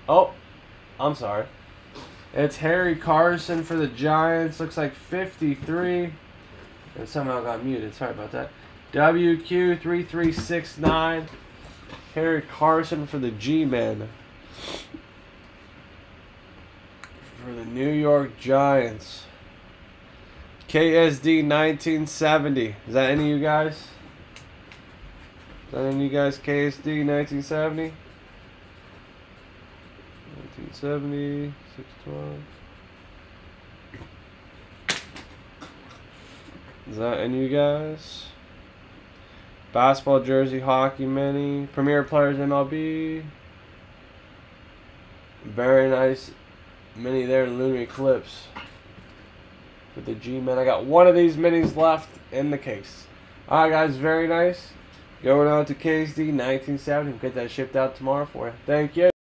Oh, I'm sorry. It's Harry Carson for the Giants. Looks like 53. And somehow got muted. Sorry about that. WQ3369. Harry Carson for the G-Men. For the New York Giants. KSD 1970. Is that any of you guys? Is that any of you guys? KSD 1970? 1970. 612. Is that any of you guys? Basketball jersey, hockey mini, Premier Players MLB. Very nice mini there, Lunar Eclipse. For the G-Men. I got one of these minis left in the case. Alright guys, very nice. Going on to KSD 1970. We'll get that shipped out tomorrow for you. Thank you.